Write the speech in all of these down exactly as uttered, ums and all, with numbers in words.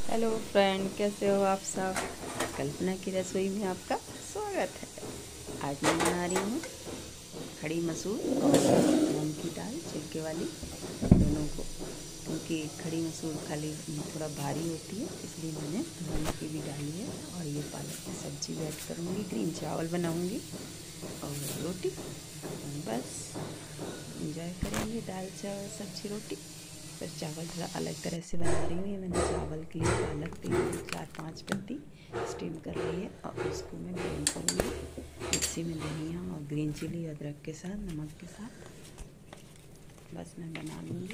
Hello friend, कैसे हो आप सब। कल्पना की रसोई में आपका स्वागत है। आज मैं बना रही हूँ खड़ी मसूर और मूंग की दाल छिलके वाली दोनों को, क्योंकि खड़ी मसूर खाली थोड़ा भारी होती है, इसलिए मैंने मूंग की भी डाली है। और ये पालक की सब्जी भी ऐड करूँगी, ग्रीन चावल बनाऊँगी और रोटी। बस इंजॉय करेंगे दाल चावल सब्जी रोटी। पर चावल थोड़ा अलग तरह से बना रही हूँ। ये मैंने चावल के लिए पालक के लिए चार पांच पत्ती स्टीम कर ली है और उसको मैं ग्राइंड करूँगी मिक्सी में, धनिया और ग्रीन चिली अदरक के साथ, नमक के साथ। बस मैं बना लूँगी।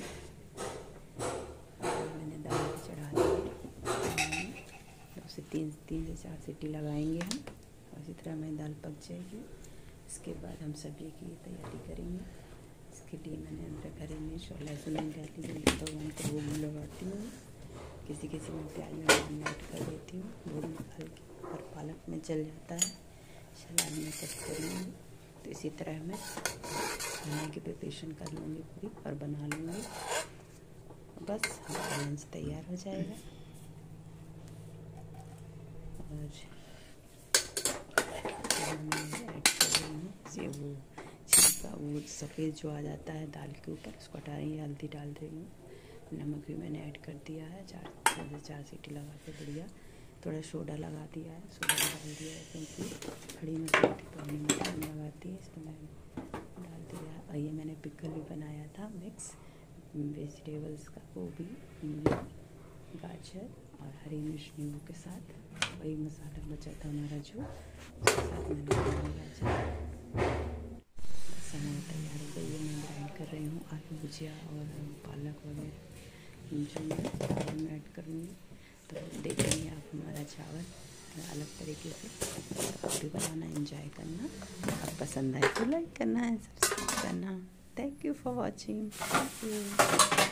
और मैंने दाल भी चढ़ा दी है, दो से तीन तीन से चार सीटी लगाएंगे हम और इसी तरह हमारी दाल पक जाएगी। इसके बाद हम सब्जी की तैयारी करेंगे। इसके लिए मैंने अदरक, हरी मिर्च और लहसुन डाली है। भगवान को भोग लगाती हूँ। किसी किसी में प्याज में ऐड कर देती हूँ भोग निकाल के, और पालक में जल जाता है, सलाद में कट करूँगी। तो इसी तरह मैं खाने की प्रिपरेशन कर लूँगी पूरी और बना लूँगी। बस हमारा लंच तैयार हो जाएगा। और मैं ऐड कर रही हूँ से वो छिलका, वो सफ़ेद जो आ जाता है दाल के ऊपर, उसको हटा रही हूँ। हल्दी डाल रही हूँ, नमक भी मैंने ऐड कर दिया है। चार से चार सीटी लगा के बढ़िया, थोड़ा सोडा लगा दिया है, सोडा डाल दिया है क्योंकि खड़ी मसूर तो हमें मसाला लगाती है, इसलिए मैंने डाल दिया है। और ये मैंने पिकल भी बनाया था मिक्स वेजिटेबल्स का, वो भी गाजर और हरी मिर्च नींबू के साथ, वही मसाला बचा था हमारा जो, उसके साथ मैंने बना लिया। समय तैयार हो गई है। मैं ग्राइंड कर रही हूँ आलू भुजिया और पालक वगैरह जो मैं चावल में ऐड करूँगी। तो देखेंगे आप हमारा चावल अलग तरीके से। तो आप भी बनाना, एंजॉय करना। आप पसंद आए तो लाइक करना है, सब्सक्राइब करना। Thank you for watching. Thank you.